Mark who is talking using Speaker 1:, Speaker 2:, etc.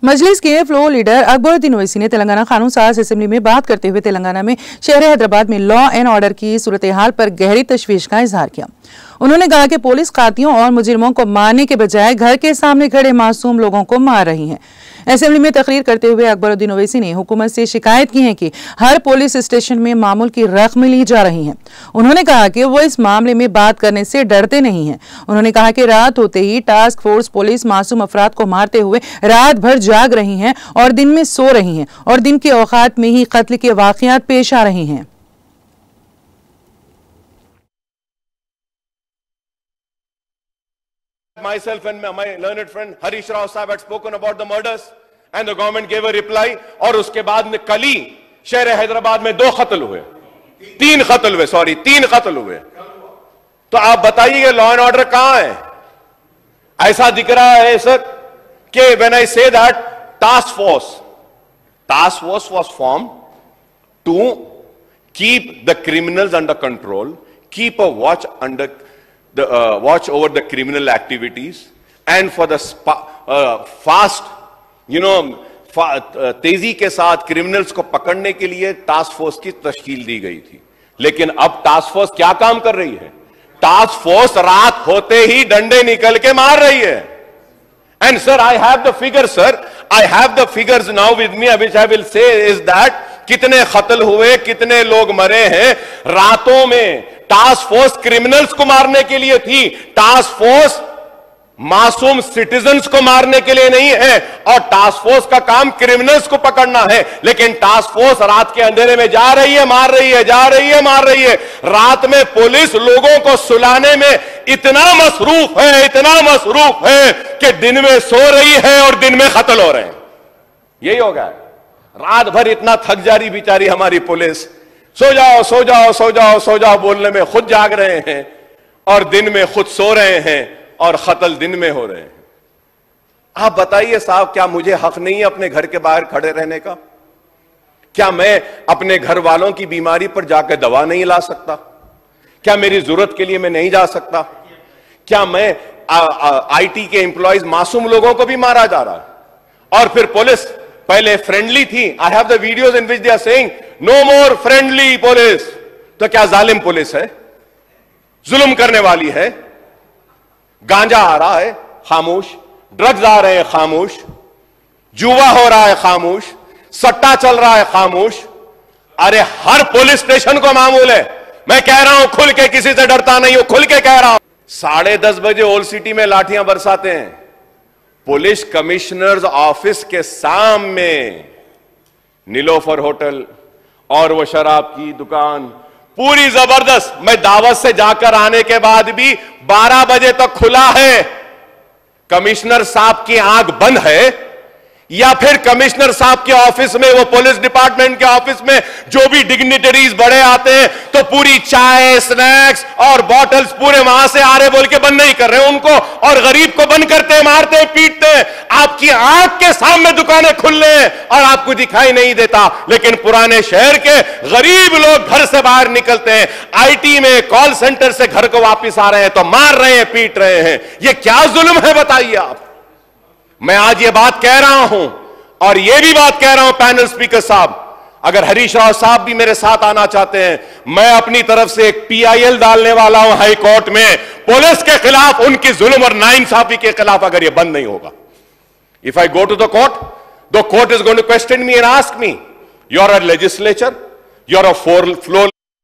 Speaker 1: मजलिस के floor leader Akbaruddin Owaisi ने तेलंगाना कानून साज असेंबली में बात करते हुए तेलंगाना में शहर हैदराबाद में लॉ एंड ऑर्डर की सूरत हाल पर गहरी तशवीश का इजहार किया। उन्होंने कहा कि पुलिस कातियों और मुजरिमों को मारने के बजाय घर के सामने खड़े मासूम लोगों को मार रही है। असेंबली में तकरीर करते हुए अकबरुद्दीन ओवैसी ने हुकूमत से शिकायत की है कि हर पुलिस स्टेशन में मामूल की रकम ली जा रही है। उन्होंने कहा कि वो इस मामले में बात करने से डरते नहीं हैं। उन्होंने कहा कि रात होते ही टास्क फोर्स पुलिस मासूम अफराद को मारते हुए रात भर जाग रही है और दिन में सो रही है और दिन के औकात में ही कत्ल के वाकयात पेश आ रहे हैं।
Speaker 2: Myself and my learned friend Harish Rao Sahab had spoken about the murders and the government gave a reply और उसके बाद में कल ही शहर हैदराबाद में 2 कत्ल हुए, 3 कत्ल हुए, सॉरी 3 कत्ल हुए। तो आप बताइए लॉ एंड ऑर्डर कहां है? ऐसा दिख रहा है सर कि when I say that task force was formed to keep the criminals under control, keep a watch over the criminal activities and for the fast, तेजी के साथ क्रिमिनल्स को पकड़ने के लिए टास्क फोर्स की तश्कील दी गई थी। लेकिन अब टास्क फोर्स क्या काम कर रही है? टास्क फोर्स रात होते ही डंडे निकल के मार रही है। And sir I have the figures now with me which I will say is that कितने कत्ल हुए, कितने लोग मरे हैं रातों में। टास्क फोर्स क्रिमिनल्स को मारने के लिए थी, टास्क फोर्स मासूम सिटीजन्स को मारने के लिए नहीं है। और टास्क फोर्स का काम क्रिमिनल्स को पकड़ना है, लेकिन टास्क फोर्स रात के अंधेरे में जा रही है, मार रही है, जा रही है, मार रही है। रात में पुलिस लोगों को सुलाने में इतना मसरूफ है कि दिन में सो रही है और दिन में कत्ल हो रहे हैं। यही हो गया है। रात भर इतना थक जा रही बेचारी हमारी पुलिस, सो जाओ सो जाओ सो जाओ सो जाओ बोलने में खुद जाग रहे हैं और दिन में खुद सो रहे हैं और कत्ल दिन में हो रहे हैं। आप बताइए साहब, क्या मुझे हक नहीं है अपने घर के बाहर खड़े रहने का? क्या मैं अपने घर वालों की बीमारी पर जाकर दवा नहीं ला सकता? क्या मेरी जरूरत के लिए मैं नहीं जा सकता? क्या मैं आईटी के एम्प्लॉयज मासूम लोगों को भी मारा जा रहा है और फिर पुलिस पहले फ्रेंडली थी। I have the videos in which they are saying no more friendly police. तो क्या जालिम पुलिस है? जुल्म करने वाली है? गांजा आ रहा है खामोश, ड्रग्स आ रहे हैं खामोश, जुआ हो रहा है खामोश, सट्टा चल रहा है खामोश। अरे हर पुलिस स्टेशन को मामूल है। मैं कह रहा हूं खुल के, किसी से डरता नहीं हूं, खुल के कह रहा हूं। 10:30 बजे ओल्ड सिटी में लाठियां बरसाते हैं। पुलिस कमिश्नर्स ऑफिस के सामने नीलोफर होटल और वो शराब की दुकान पूरी जबरदस्त। मैं दावत से जाकर आने के बाद भी 12 बजे तक खुला है। कमिश्नर साहब की आंख बंद है या फिर कमिश्नर साहब के ऑफिस में, वो पुलिस डिपार्टमेंट के ऑफिस में जो भी डिग्निटरीज बड़े आते हैं तो पूरी चाय, स्नैक्स और बॉटल्स पूरे वहां से आ रहे बोल के बंद नहीं कर रहे उनको, और गरीब को बंद करते, मारते, पीटते। आपकी आंख के सामने दुकानें खुल रही हैं और आपको दिखाई नहीं देता। लेकिन पुराने शहर के गरीब लोग घर से बाहर निकलते हैं, आईटी में, कॉल सेंटर से घर को वापिस आ रहे हैं तो मार रहे हैं, पीट रहे हैं। यह क्या जुल्म है बताइए आप? मैं आज ये बात कह रहा हूं और ये भी बात कह रहा हूं पैनल स्पीकर साहब, अगर हरीश राव साहब भी मेरे साथ आना चाहते हैं, मैं अपनी तरफ से एक PIL डालने वाला हूं हाई कोर्ट में पुलिस के खिलाफ, उनकी जुल्म और नाइंसाफी के खिलाफ, अगर ये बंद नहीं होगा। If I go to the court is going to question me and ask me, you are a legislature, you are a floor